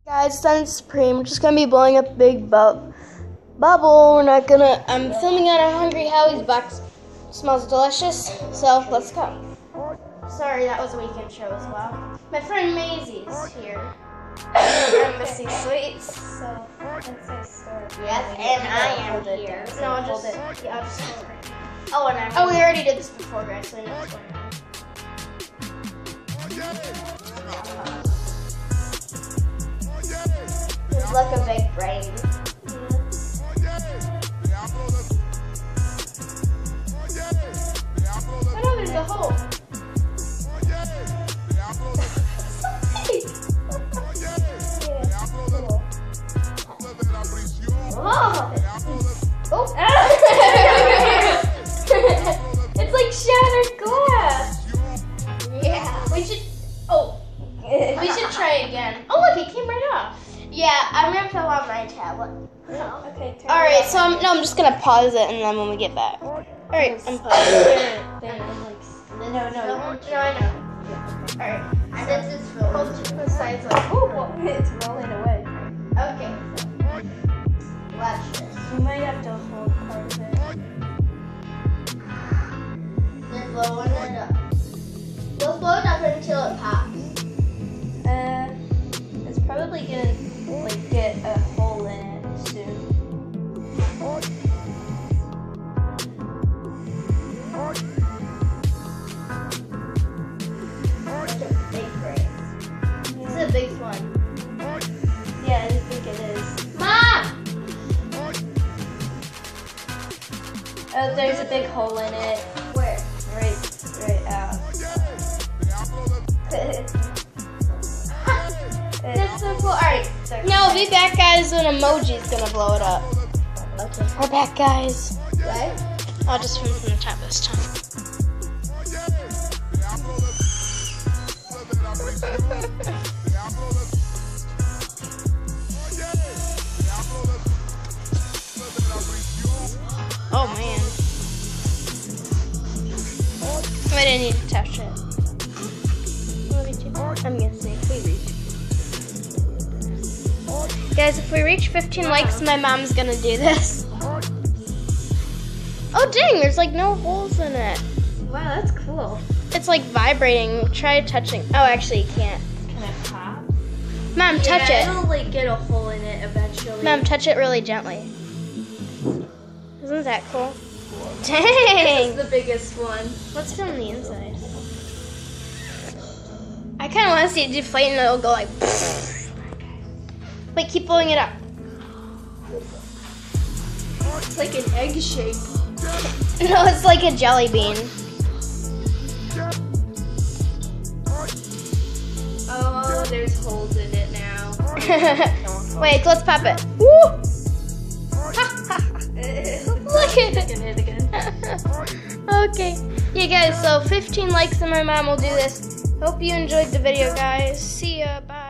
Guys, it's on Supreme. We're just gonna be blowing up a big bubble. We're not gonna. I'm filming on a Hungry Howie's box. Smells delicious. So let's go. Sorry, that was a weekend show as well. My friend Maisie's here. Embassy Sweets. So It's a store. yes, and I am here. No, I'll just hold it. Yeah, I'll just hold it. Oh, and we already did this before, guys. So I know what's going on. It's like a big brain. Oh no, there's a hole. Oh. It's like shattered glass. Yeah. We should. Oh. We should try again. Oh look, it came right off. Yeah, I'm gonna fill on my tablet. Oh, okay. All right, so I'm just gonna pause it, and then when we get back. All right, I'm pausing. No, I know. All right. And this is hold the sides like. it's rolling away. Okay. Watch this. We might have to hold part of it. Then blowing it up. We'll blow it up until it pops. It's probably gonna get a hole in it soon. That's a big brain. This is a big one. Yeah, I think it is. Mom! Oh, there's a big hole in it. Where? Right out. That's so cool. Alright. Now we'll be back, guys, when Emoji's gonna blow it up. Okay. We're back, guys. Right? I'll just film from the top this time. Oh man. I didn't need to touch it. I'm gonna say if we reach. Guys, if we reach 15 likes, my mom's gonna do this. Oh dang, there's like no holes in it. Wow, that's cool. It's like vibrating. Try touching. Oh, actually you can't. Can it pop? Mom, touch it. It'll get a hole in it eventually. Mom, touch it really gently. Isn't that cool? This Dang! is the biggest one. What's on the inside? I kind of want to see it deflate and it'll go like. Wait, keep blowing it up. It's like an egg shape. No, it's like a jelly bean. Oh, there's holes in it now. Wait, let's pop it. Woo! Look at it. Hit again. Okay. Yeah, guys, so 15 likes and my mom will do this. Hope you enjoyed the video, guys. See ya. Bye.